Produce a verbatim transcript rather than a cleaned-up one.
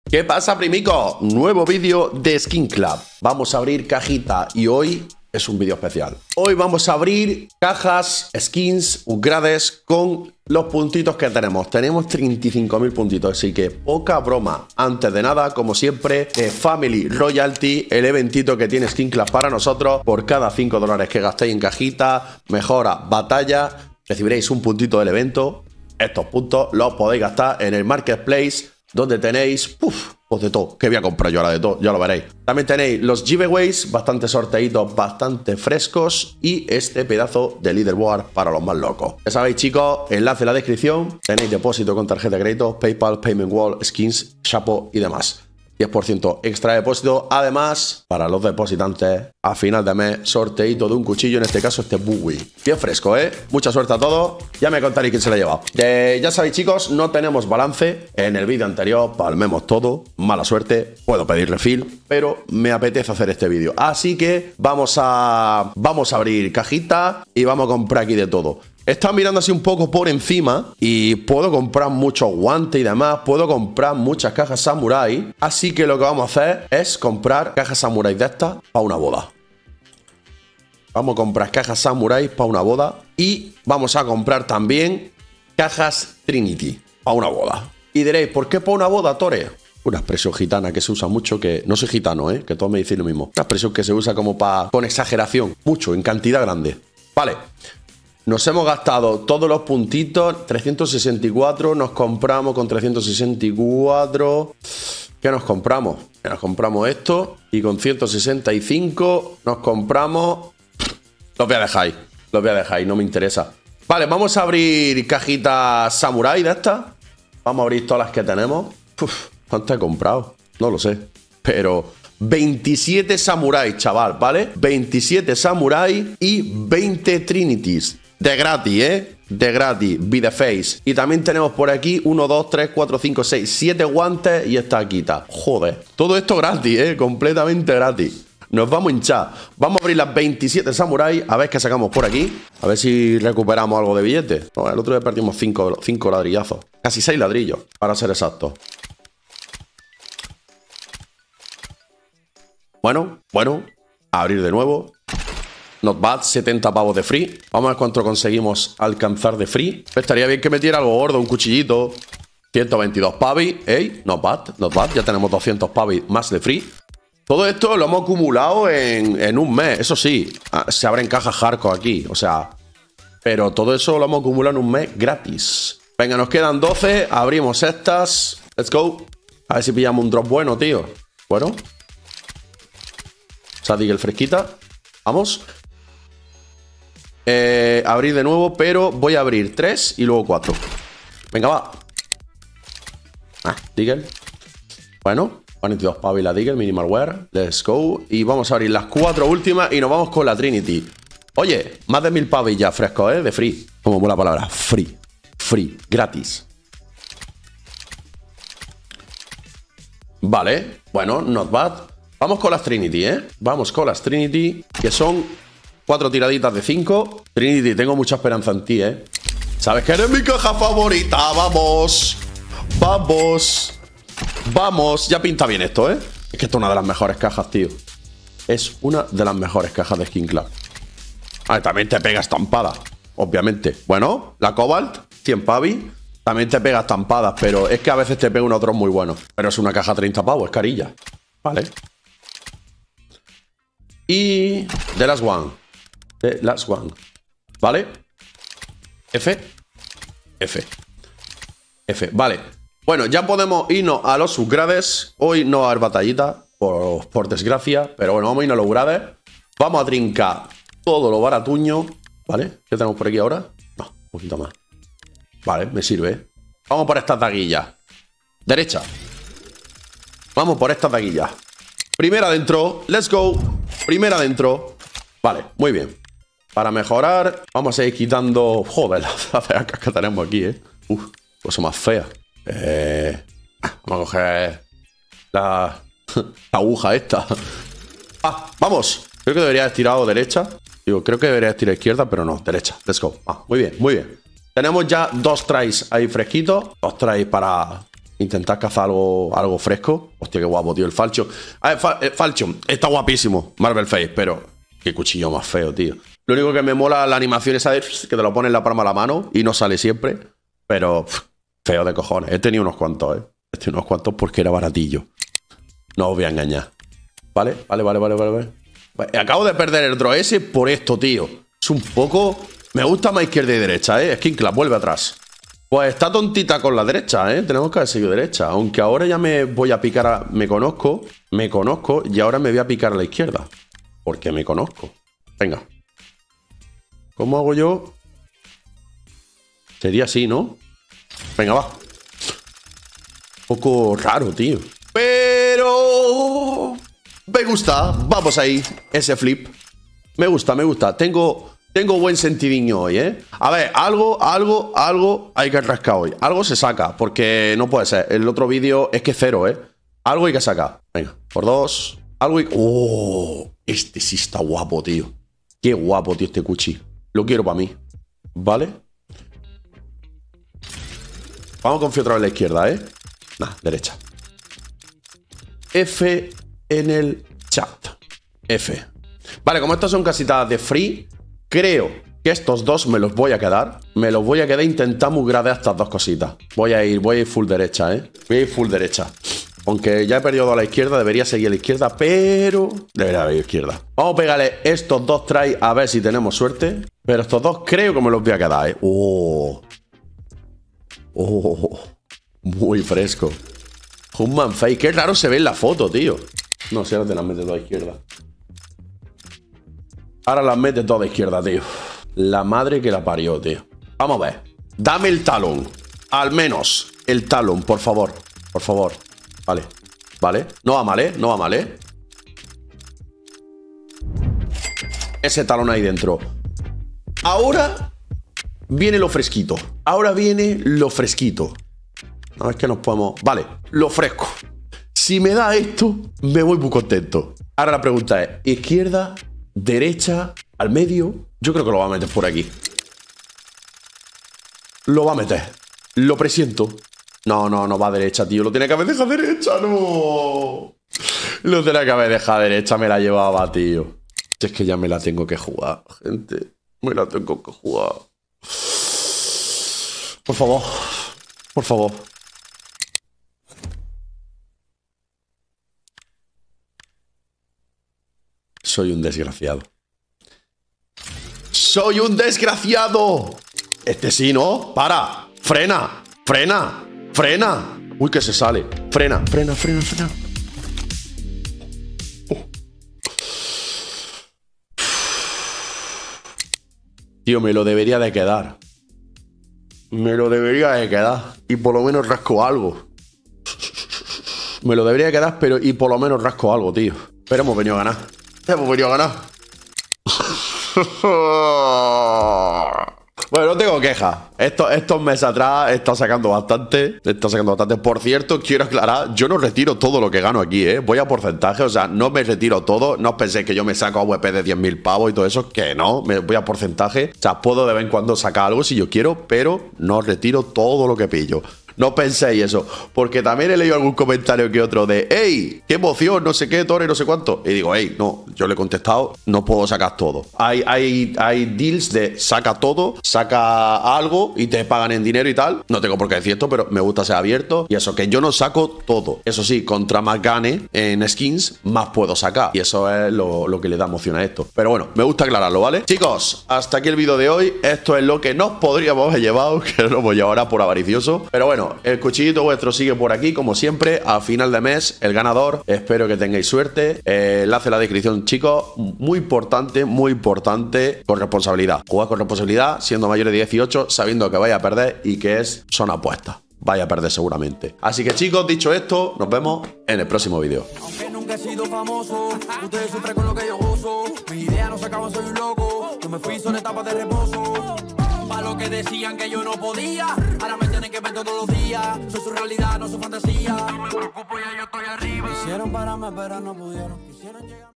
¿Qué pasa, primico? Nuevo vídeo de Skin Club. Vamos a abrir cajita y hoy es un vídeo especial. Hoy vamos a abrir cajas, skins, upgrades con los puntitos que tenemos. Tenemos treinta y cinco mil puntitos, así que poca broma. Antes de nada, como siempre, eh, Family Royalty, el eventito que tiene Skin Club para nosotros. Por cada cinco dólares que gastéis en cajita, mejora, batalla, recibiréis un puntito del evento. Estos puntos los podéis gastar en el Marketplace, donde tenéis, uff, pues de todo, que voy a comprar yo ahora de todo, ya lo veréis. También tenéis los giveaways, bastante sorteitos, bastante frescos y este pedazo de leaderboard para los más locos. Ya sabéis, chicos, enlace en la descripción, tenéis depósito con tarjeta de crédito, PayPal, Payment Wall, skins, chapo y demás. diez por ciento extra de depósito. Además, para los depositantes, a final de mes, sorteito de un cuchillo, en este caso este Bowie. Bien fresco, ¿eh? Mucha suerte a todos. Ya me contaréis quién se lo ha llevado. Eh, ya sabéis, chicos, no tenemos balance. En el vídeo anterior palmemos todo. Mala suerte. Puedo pedir refill, pero me apetece hacer este vídeo. Así que vamos a, vamos a abrir cajita y vamos a comprar aquí de todo. He estado mirando así un poco por encima y puedo comprar muchos guantes y demás. Puedo comprar muchas cajas samurai. Así que lo que vamos a hacer es comprar cajas samurai de estas para una boda. Vamos a comprar cajas samurai para una boda. Y vamos a comprar también cajas Trinity para una boda. Y diréis, ¿por qué para una boda, Tore? Una expresión gitana que se usa mucho, que no soy gitano, ¿eh? Que todos me dicen lo mismo. Una expresión que se usa como para, con exageración, mucho, en cantidad grande. Vale. Nos hemos gastado todos los puntitos, trescientos sesenta y cuatro, nos compramos con trescientos sesenta y cuatro. ¿Qué nos compramos? Nos compramos esto y con ciento sesenta y cinco nos compramos... Los voy a dejar ahí, los voy a dejar ahí, no me interesa. Vale, vamos a abrir cajitas samurai de estas. Vamos a abrir todas las que tenemos. Uf, ¿cuántas he comprado? No lo sé, pero... veintisiete samuráis, chaval, ¿vale? veintisiete samuráis y veinte trinities. De gratis, ¿eh? De gratis, be the face. Y también tenemos por aquí uno, dos, tres, cuatro, cinco, seis, siete guantes y esta quita. Joder. Todo esto gratis, ¿eh? Completamente gratis. Nos vamos a hinchar. Vamos a abrir las veintisiete samuráis. A ver qué sacamos por aquí. A ver si recuperamos algo de billetes. No, el otro día perdimos cinco ladrillazos. Casi seis ladrillos, para ser exacto. Bueno, bueno. A abrir de nuevo. Not bad, setenta pavos de free. Vamos a ver cuánto conseguimos alcanzar de free. Estaría bien que metiera algo gordo, un cuchillito. ciento veintidós pavis. Ey, not bad, not bad. Ya tenemos doscientos pavis más de free. Todo esto lo hemos acumulado en, en un mes. Eso sí, se abren cajas hardcore aquí. O sea, pero todo eso lo hemos acumulado en un mes gratis. Venga, nos quedan doce. Abrimos estas. Let's go. A ver si pillamos un drop bueno, tío. Bueno. Sadigel fresquita. Vamos. Eh, abrir de nuevo, pero voy a abrir tres y luego cuatro. Venga, va. Ah, Deagle. Bueno, cuarenta y dos pavos y la Deagle, minimal wear. Let's go. Y vamos a abrir las cuatro últimas y nos vamos con la Trinity. Oye, más de mil pavos ya frescos, ¿eh? De free. Como buena palabra. Free. Free. Gratis. Vale. Bueno, not bad. Vamos con las Trinity, ¿eh? Vamos con las Trinity, que son cuatro tiraditas de cinco. Trinity, tengo mucha esperanza en ti, ¿eh? ¿Sabes que eres mi caja favorita? ¡Vamos! ¡Vamos! ¡Vamos! Ya pinta bien esto, ¿eh? Es que esto es una de las mejores cajas, tío. Es una de las mejores cajas de Skin Club. A ver, también te pega estampada, obviamente. Bueno, la Cobalt, cien pavis. También te pega estampadas, pero es que a veces te pega un otro muy bueno. Pero es una caja treinta pavos, es carilla. Vale. Y... The Last One. The Last One. ¿Vale? F. F. F. Vale. Bueno, ya podemos irnos a los upgrades. Hoy no va a haber batallita, por, por desgracia. Pero bueno, vamos a irnos a los upgrades. Vamos a trincar todo lo baratuño. ¿Vale? ¿Qué tenemos por aquí ahora? No, un poquito más. Vale, me sirve. Vamos por estas taguillas. Derecha. Vamos por estas taguillas. Primera adentro. Let's go. Primera adentro. Vale, muy bien. Para mejorar, vamos a ir quitando... Joder, las feas que tenemos aquí, ¿eh? Uf, cosa más fea. Eh... Vamos a coger... La... la aguja esta. Ah, vamos. Creo que debería haber tirado derecha. Digo, creo que debería estirar izquierda, pero no, derecha. Let's go. Ah, muy bien, muy bien. Tenemos ya dos tries ahí fresquitos. Dos tries para Intentar cazar algo, algo fresco. Hostia, qué guapo, tío, el Falchion. A ver, Fal, el Falchion está guapísimo, Marvel Face, pero qué cuchillo más feo, tío. Lo único que me mola la animación esa de que te lo pones en la palma de la mano y no sale siempre. Pero pff, feo de cojones. He tenido unos cuantos, ¿eh? He tenido unos cuantos porque era baratillo. No os voy a engañar. Vale, vale, vale, vale, vale. vale. Acabo de perder el draw ese por esto, tío. Es un poco... Me gusta más izquierda y derecha, ¿eh? Skinclap, vuelve atrás. Pues está tontita con la derecha, ¿eh? Tenemos que haber seguido derecha. Aunque ahora ya me voy a picar a... Me conozco, me conozco y ahora me voy a picar a la izquierda. Porque me conozco. Venga. ¿Cómo hago yo? Sería así, ¿no? Venga, va. Un poco raro, tío. Pero... Me gusta. Vamos ahí. Ese flip. Me gusta, me gusta. Tengo... Tengo buen sentidinho hoy, ¿eh? A ver, algo, algo, algo hay que rascar hoy. Algo se saca, porque no puede ser. El otro vídeo es que cero, ¿eh? Algo hay que sacar. Venga, por dos. Algo hay... ¡Oh! Este sí está guapo, tío. Qué guapo, tío, este cuchi. Lo quiero para mí. ¿Vale? Vamos a confiar otra vez a la izquierda, ¿eh? Nah, derecha. F en el chat. F. Vale, como estas son casitas de free... Creo que estos dos me los voy a quedar. Me los voy a quedar. Intentamos gradear estas dos cositas. Voy a ir, voy a ir full derecha, ¿eh? Voy a ir full derecha. Aunque ya he perdido a la izquierda, debería seguir a la izquierda, pero... Debería haber izquierda. Vamos a pegarle estos dos tries a ver si tenemos suerte. Pero estos dos creo que me los voy a quedar, ¿eh? ¡Oh! ¡Oh! Muy fresco. Human Face. Qué raro se ve en la foto, tío. No sé, ahora te las metes toda a izquierda. Ahora las mete toda a izquierda, tío. La madre que la parió, tío. Vamos a ver. Dame el talón. Al menos el talón, por favor. Por favor. Vale. Vale. No va mal, ¿eh? No va mal, ¿eh? Ese talón ahí dentro. Ahora viene lo fresquito. Ahora viene lo fresquito. No, es que nos podemos... Vale. Lo fresco. Si me da esto, me voy muy contento. Ahora la pregunta es... ¿Izquierda? Derecha, al medio. Yo creo que lo va a meter por aquí. Lo va a meter. Lo presiento. No, no, no va a derecha, tío. Lo tiene que haber dejado derecha, no. Lo tiene que haber dejado derecha. Me la llevaba, tío. Es que ya me la tengo que jugar, gente. Me la tengo que jugar. Por favor. Por favor. Soy un desgraciado. ¡Soy un desgraciado! Este sí, ¿no? ¡Para! ¡Frena! ¡Frena! ¡Frena! Uy, que se sale. Frena, frena, frena, frena. Oh. Tío, me lo debería de quedar. Me lo debería de quedar. Y por lo menos rasco algo. Me lo debería de quedar, pero y por lo menos rasco algo, tío. Pero hemos venido a ganar. Hemos venido a ganar. Bueno, no tengo quejas. Estos, estos meses atrás he estado sacando bastante. He estado sacando bastante. Por cierto, quiero aclarar, yo no retiro todo lo que gano aquí, ¿eh? Voy a porcentaje, o sea, no me retiro todo. No os penséis que yo me saco A V P de diez mil pavos y todo eso, que no. Me voy a porcentaje. O sea, puedo de vez en cuando sacar algo si yo quiero, pero no retiro todo lo que pillo. No penséis eso, porque también he leído algún comentario que otro de ¡Ey! ¡Qué emoción! No sé qué, Tore, no sé cuánto. Y digo, ¡Ey! No, yo le he contestado, no puedo sacar todo. Hay, hay, hay deals de saca todo, saca algo y te pagan en dinero y tal. No tengo por qué decir esto, pero me gusta ser abierto. Y eso, que yo no saco todo. Eso sí, contra más gane en skins, más puedo sacar. Y eso es lo, lo que le da emoción a esto. Pero bueno, me gusta aclararlo, ¿vale? Chicos, hasta aquí el vídeo de hoy. Esto es lo que nos podríamos haber llevado, que no lo voy a ahora por avaricioso. Pero bueno, el cuchillito vuestro sigue por aquí, como siempre. A final de mes, el ganador. Espero que tengáis suerte. Eh, enlace en la descripción, chicos. Muy importante, muy importante. Con responsabilidad. Jugad con responsabilidad, siendo mayores de dieciocho, sabiendo que vais a perder y que es son apuestas. Vaya a perder seguramente. Así que, chicos, dicho esto, nos vemos en el próximo vídeo. Aunque nunca he sido famoso, ustedes sufren con lo que yo gozo. Mis ideas no se acaban, soy un loco. Yo me fui, son etapas de reposo. Pa' lo que decían que yo no podía, ahora me tienen que ver todos los días. Soy su realidad, no su fantasía. No me preocupo, ya yo estoy arriba. Quisieron pararme, pero no pudieron. Quisieron llegar.